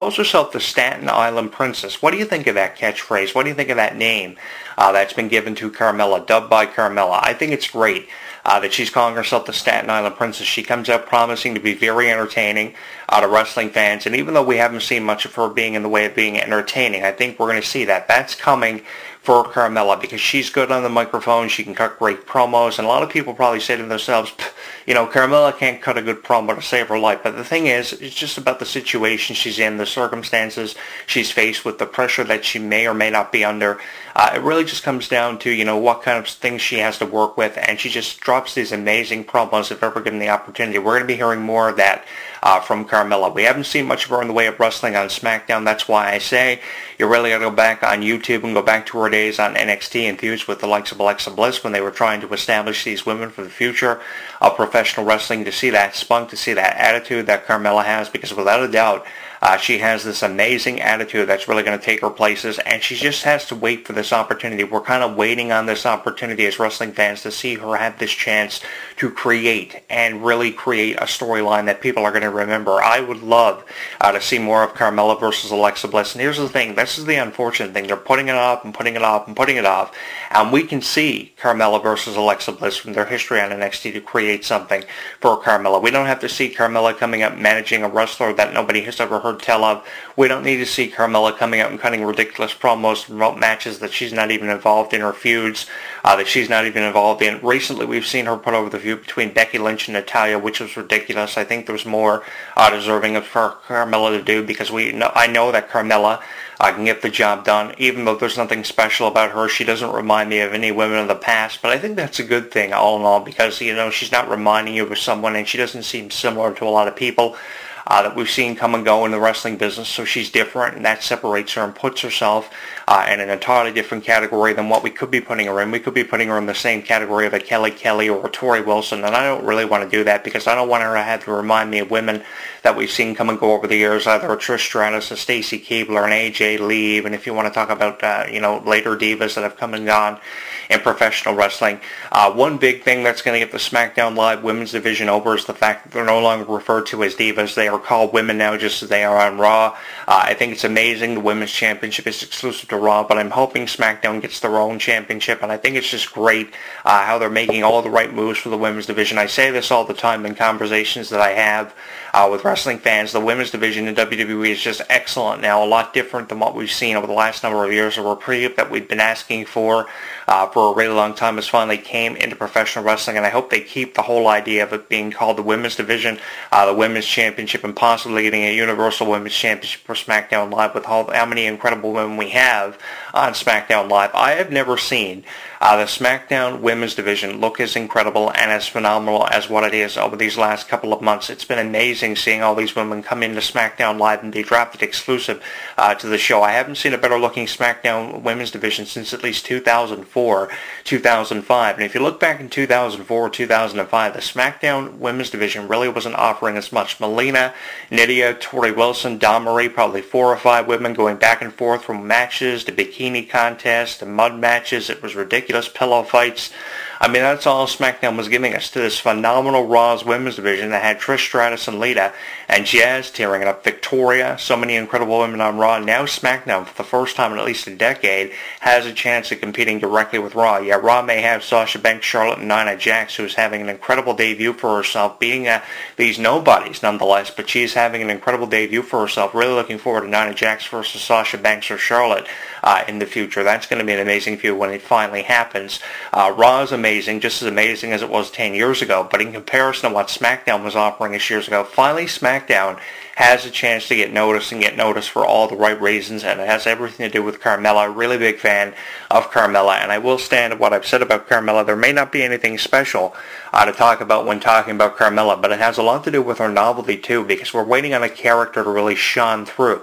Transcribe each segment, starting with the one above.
calls herself the Staten Island Princess. What do you think of that catchphrase? What do you think of that name that's been given to Carmella, dubbed by Carmella? I think it's great that she's calling herself the Staten Island Princess. She comes out promising to be very entertaining to wrestling fans, and even though we haven't seen much of her being in the way of being entertaining, I think we're going to see that. That's coming for Carmella because she's good on the microphone. She can cut great promos, and a lot of people probably say to themselves, you know, Carmella can't cut a good promo to save her life. But the thing is, it's just about the situation she's in, the circumstances she's faced with, the pressure that she may or may not be under. It really just comes down to, you know, what kind of things she has to work with, and she just drops these amazing promos if ever given the opportunity. We're going to be hearing more of that from Carmella. We haven't seen much of her in the way of wrestling on SmackDown. That's why I say you really got to go back on YouTube and go back to her days on NXT and feuds with the likes of Alexa Bliss when they were trying to establish these women for the future of professional wrestling, to see that spunk, to see that attitude that Carmella has, because without a doubt, she has this amazing attitude that's really going to take her places, and she just has to wait for this opportunity. We're kind of waiting on this opportunity as wrestling fans to see her have this chance to create and really create a storyline that people are going to remember. I would love to see more of Carmella versus Alexa Bliss, and here's the thing. This is the unfortunate thing. They're putting it off and putting it off and putting it off, and we can see Carmella versus Alexa Bliss from their history on NXT to create something for Carmella. We don't have to see Carmella coming up managing a wrestler that nobody has ever heard tell of. We don't need to see Carmella coming out and cutting ridiculous promos from matches that she's not even involved in, or feuds that she's not even involved in. Recently, we've seen her put over the feud between Becky Lynch and Natalya, which was ridiculous. I think there's more deserving of for Carmella to do, because I know that Carmella can get the job done. Even though there's nothing special about her, she doesn't remind me of any women of the past, but I think that's a good thing all in all, because, you know, she's not reminding you of someone, and she doesn't seem similar to a lot of people that we've seen come and go in the wrestling business. So she's different, and that separates her and puts herself in an entirely different category than what we could be putting her in. We could be putting her in the same category of a Kelly Kelly or a Tori Wilson, and I don't really want to do that, because I don't want her to have to remind me of women that we've seen come and go over the years, either a Trish Stratus, a Stacy Keibler, an AJ Lee, and if you want to talk about you know, later divas that have come and gone in professional wrestling. One big thing that's going to get the SmackDown Live women's division over is the fact that they're no longer referred to as divas. They are called women now, just as they are on Raw. I think it's amazing the women's championship is exclusive to Raw, but I'm hoping SmackDown gets their own championship, and I think it's just great how they're making all the right moves for the women's division. I say this all the time in conversations that I have with wrestling fans. The women's division in WWE is just excellent now, a lot different than what we've seen over the last number of years. A reprieve that we've been asking for a really long time has finally came into professional wrestling, and I hope they keep the whole idea of it being called the women's division, the women's championship, and possibly getting a universal women's championship for SmackDown Live with how many incredible women we have on SmackDown Live. I have never seen the SmackDown women's division look as incredible and as phenomenal as what it is over these last couple of months. It's been amazing seeing all these women come into SmackDown Live and be drafted exclusive to the show. I haven't seen a better looking SmackDown women's division since at least 2004, 2005. And if you look back in 2004, 2005, the SmackDown women's division really wasn't offering as much. Melina, Nydia, Tori Wilson, Dawn Marie, probably 4 or 5 women going back and forth from matches to bikini contests to mud matches. It was ridiculous. Pillow fights. I mean, that's all SmackDown was giving us, to this phenomenal Raw's women's division that had Trish Stratus and Lita and Jazz tearing it up, Victoria, so many incredible women on Raw. Now SmackDown, for the first time in at least a decade, has a chance of competing directly with Raw. Yeah, Raw may have Sasha Banks, Charlotte, and Nia Jax, who's having an incredible debut for herself, being these nobodies nonetheless, but she's having an incredible debut for herself. Really looking forward to Nia Jax versus Sasha Banks or Charlotte in the future. That's going to be an amazing feud when it finally happens. Raw is amazing, just as amazing as it was 10 years ago, but in comparison to what SmackDown was offering us years ago, finally SmackDown has a chance to get noticed, and get noticed for all the right reasons, and it has everything to do with Carmella. Really big fan of Carmella, and I will stand at what I've said about Carmella. There may not be anything special to talk about when talking about Carmella, but it has a lot to do with her novelty too, because we're waiting on a character to really shine through.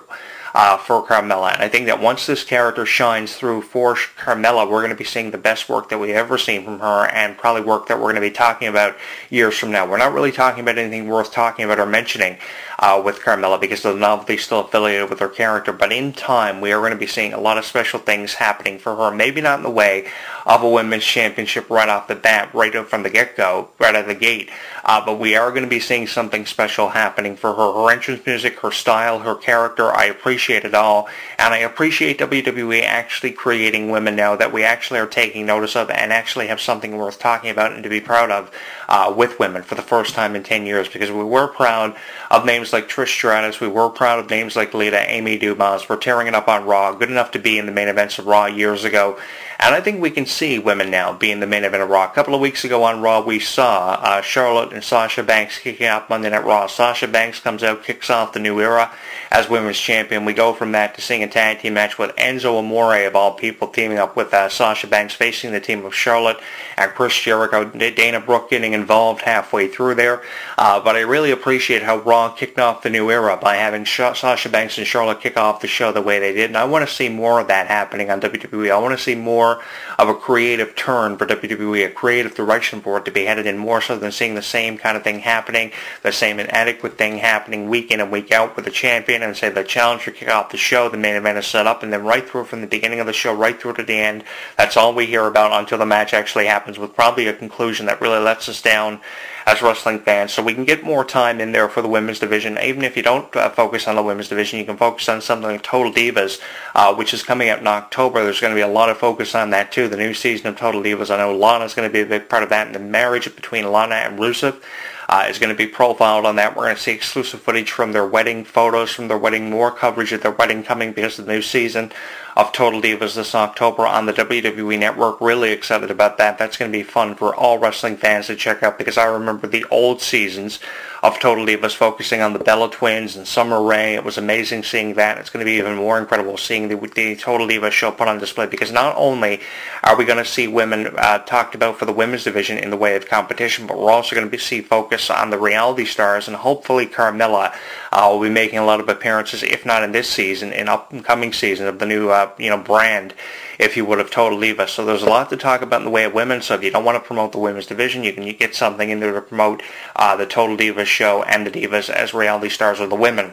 for Carmella. And I think that once this character shines through for Carmella, we're going to be seeing the best work that we've ever seen from her, and probably work that we're going to be talking about years from now. We're not really talking about anything worth talking about or mentioning with Carmella because the novelty is still affiliated with her character, but in time we are going to be seeing a lot of special things happening for her. Maybe not in the way of a women's championship right off the bat, right from the get-go, right out of the gate, but we are going to be seeing something special happening for her. Her entrance music, her style, her character, I appreciate it all, and I appreciate WWE actually creating women now that we actually are taking notice of and actually have something worth talking about and to be proud of with women for the first time in 10 years, because we were proud of names like Trish Stratus, we were proud of names like Lita, Amy Dumas, we're tearing it up on Raw, good enough to be in the main events of Raw years ago, and I think we can see women now being the main event of Raw. A couple of weeks ago on Raw, we saw Charlotte and Sasha Banks kicking off Monday Night Raw. Sasha Banks comes out, kicks off the new era as women's champion. We go from that to seeing a tag team match with Enzo Amore, of all people, teaming up with Sasha Banks, facing the team of Charlotte and Chris Jericho. Dana Brooke getting involved halfway through there. But I really appreciate how Raw kicked off the new era by having Sasha Banks and Charlotte kick off the show the way they did. And I want to see more of that happening on WWE. I want to see more of a creative turn for WWE, a creative direction for it to be headed in, more so than seeing the same kind of thing happening, the same inadequate thing happening week in and week out with the champion, and say the challenger kick off the show, the main event is set up, and then right through from the beginning of the show right through to the end, that's all we hear about until the match actually happens, with probably a conclusion that really lets us down as wrestling fans. So we can get more time in there for the women's division. Even if you don't focus on the women's division, you can focus on something like Total Divas, which is coming out in October. There's going to be a lot of focus on that too. The new season of Total Divas, I know Lana's going to be a big part of that, and the marriage between Lana and Rusev is going to be profiled on that. We're going to see exclusive footage from their wedding, photos from their wedding, more coverage of their wedding coming because of the new season of Total Divas this October on the WWE Network. Really excited about that. That's going to be fun for all wrestling fans to check out, because I remember the old seasons of Total Divas focusing on the Bella Twins and Summer Rae. It was amazing seeing that. It's going to be even more incredible seeing the Total Divas show put on display, because not only are we going to see women talked about for the women's division in the way of competition, but we're also going to see focus on the reality stars, and hopefully Carmella will be making a lot of appearances, if not in this season, in upcoming season of the new brand, if you would, of Total Divas. So there's a lot to talk about in the way of women. So if you don't want to promote the women's division, you get something in there to promote the Total Divas show and the Divas as reality stars, or the women,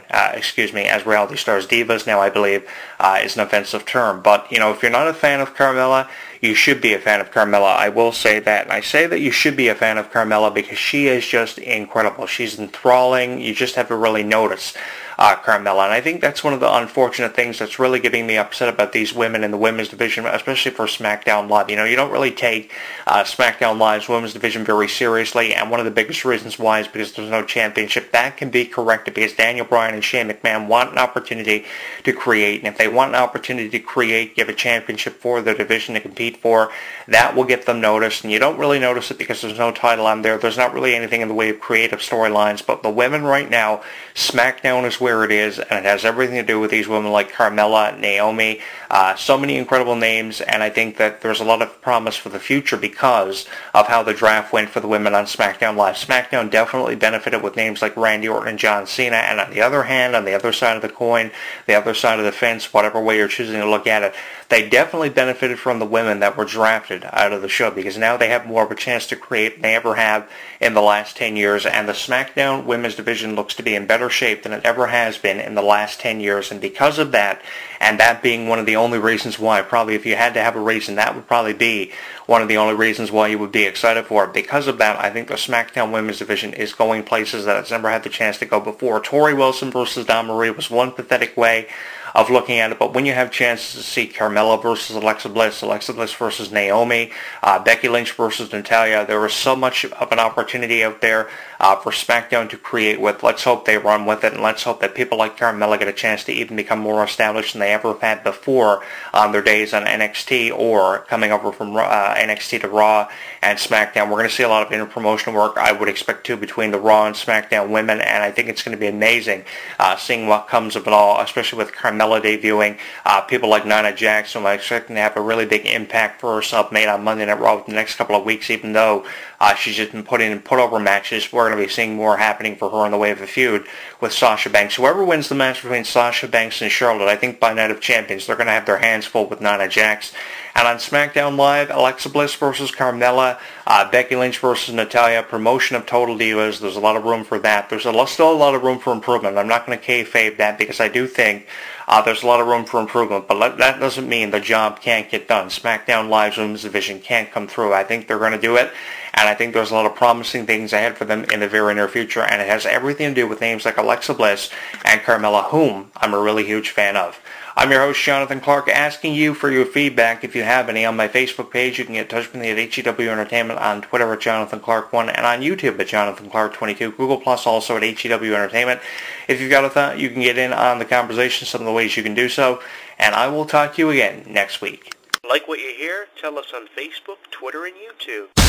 as reality stars. Divas now, I believe, is an offensive term. But, if you're not a fan of Carmella, you should be a fan of Carmella. I will say that. And I say that you should be a fan of Carmella because she is just incredible. She's enthralling. You just have to really notice Carmella. And I think that's one of the unfortunate things that's really getting me upset about these women in the women's division, especially for SmackDown Live. You don't really take SmackDown Live's women's division very seriously, and one of the biggest reasons why is because there's no championship. That can be corrected because Daniel Bryan and Shane McMahon want an opportunity to create, and if they want an opportunity to create, give a championship for their division to compete for, that will get them noticed, and you don't really notice it because there's no title on there. There's not really anything in the way of creative storylines, but the women right now, SmackDown is where it is, and it has everything to do with these women like Carmella, Naomi, so many incredible names, and I think that there's a lot of promise for the future because of how the draft went for the women on SmackDown Live. SmackDown definitely benefited with names like Randy Orton and John Cena, and on the other hand, on the other side of the coin, the other side of the fence, whatever way you're choosing to look at it, they definitely benefited from the women that were drafted out of the show, because now they have more of a chance to create than they ever have in the last 10 years, and the SmackDown women's division looks to be in better shape than it ever has been in the last 10 years, and because of that, and that being one of the only reasons why, probably if you had to have a reason, that would probably be one of the only reasons why you would be excited for it. Because of that, I think the SmackDown women's division is going places that it's never had the chance to go before. Tori Wilson versus Dawn Marie was one pathetic way of looking at it, but when you have chances to see Carmella versus Alexa Bliss versus Naomi, Becky Lynch versus Natalya, there is so much of an opportunity out there for SmackDown to create with. Let's hope they run with it, and let's hope that people like Carmella get a chance to even become more established than they ever have had before on their days on NXT or coming over from NXT to Raw and SmackDown. We're going to see a lot of interpromotional work, I would expect to, between the Raw and SmackDown women, and I think it's going to be amazing seeing what comes of it all, especially with Carmella debuting. People like Nia Jax, who I'm expecting to have a really big impact for herself made on Monday Night Raw within the next couple of weeks, even though she's just been put in put-over matches. We're going to be seeing more happening for her in the way of a feud with Sasha Banks, Whoever wins the match between Sasha Banks and Charlotte, I think by Night of Champions, they're going to have their hands full with Nia Jax. And on SmackDown Live, Alexa Bliss versus Carmella, Becky Lynch versus Natalya, promotion of Total Divas. There's a lot of room for that. There's still a lot of room for improvement. I'm not going to kayfabe that because I do think there's a lot of room for improvement. But that doesn't mean the job can't get done. SmackDown Live's Women's Division can't come through. I think they're going to do it. And I think there's a lot of promising things ahead for them in the very near future. And it has everything to do with names like Alexa Bliss and Carmella, whom I'm a really huge fan of. I'm your host, Jonathan Clark, asking you for your feedback. If you have any on my Facebook page, you can get in touch with me at HEW Entertainment, on Twitter at Jonathan Clark1, and on YouTube at Jonathan Clark22, Google Plus also at HEW Entertainment. If you've got a thought, you can get in on the conversation, some of the ways you can do so, and I will talk to you again next week. Like what you hear? Tell us on Facebook, Twitter, and YouTube.